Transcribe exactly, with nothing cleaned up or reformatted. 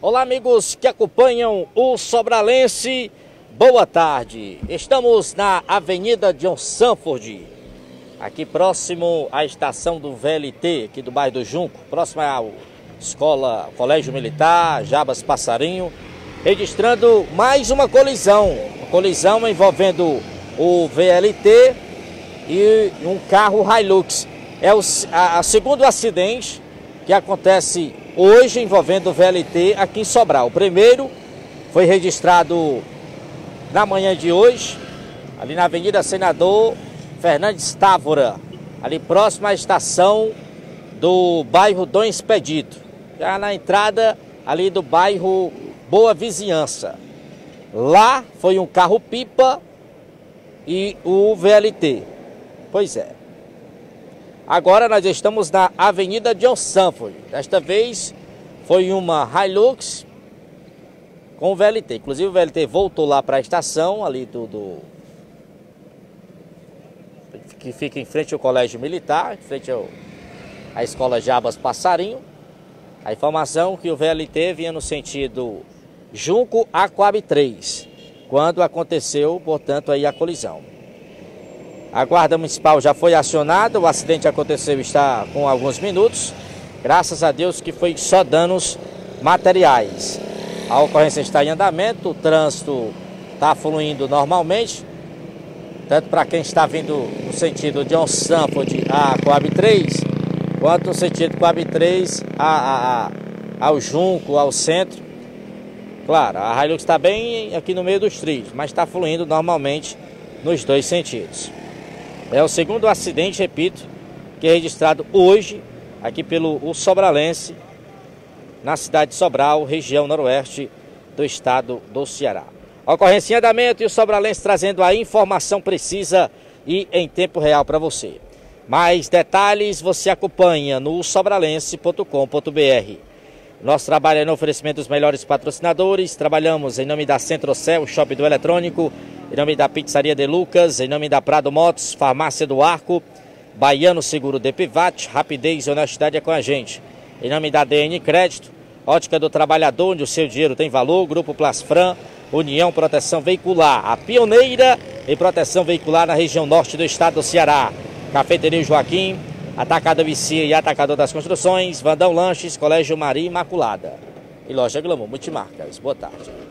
Olá, amigos que acompanham o Sobralense, boa tarde. Estamos na Avenida John Sanford, aqui próximo à estação do V L T, aqui do bairro do Junco, próximo à escola, Colégio Militar, Jabas Passarinho, registrando mais uma colisão, uma colisão envolvendo o V L T e um carro Hilux. É o a, a segundo acidente que acontece hoje envolvendo o V L T aqui em Sobral. O primeiro foi registrado na manhã de hoje, ali na Avenida Senador Fernandes Távora, ali próximo à estação do bairro Dom Expedito, já na entrada ali do bairro Boa Vizinhança. Lá foi um carro-pipa e o V L T. Pois é. Agora nós estamos na Avenida John Sanford. Desta vez foi uma Hilux com o V L T. Inclusive o V L T voltou lá para a estação ali do, do que fica em frente ao Colégio Militar, em frente ao, à Escola Jabas Passarinho. A informação que o V L T vinha no sentido Junco a Coab três, quando aconteceu, portanto, aí a colisão. A Guarda Municipal já foi acionada, o acidente aconteceu está com alguns minutos. Graças a Deus que foi só danos materiais. A ocorrência está em andamento, o trânsito está fluindo normalmente, tanto para quem está vindo no sentido John Sanford a Coab três, quanto no sentido Coab três a, a, a, ao Junco, ao centro. Claro, a Hilux está bem aqui no meio dos trilhos, mas está fluindo normalmente nos dois sentidos. É o segundo acidente, repito, que é registrado hoje aqui pelo o Sobralense, na cidade de Sobral, região noroeste do estado do Ceará. A ocorrência em andamento e o Sobralense trazendo a informação precisa e em tempo real para você. Mais detalhes você acompanha no sobralense ponto com ponto br. Nosso trabalho é no oferecimento dos melhores patrocinadores. Trabalhamos em nome da Centrocel, Shopping do Eletrônico, em nome da Pizzaria de Lucas, em nome da Prado Motos, Farmácia do Arco, Baiano Seguro de Pivat, rapidez e honestidade é com a gente. Em nome da D N Crédito, Ótica do Trabalhador, onde o seu dinheiro tem valor, Grupo Plasfran, União Proteção Veicular, a pioneira em proteção veicular na região norte do estado do Ceará. Cafeteria Joaquim, Atacado Vicia e Atacador das Construções, Vandão Lanches, Colégio Maria Imaculada e Loja Glamour Multimarcas. Boa tarde.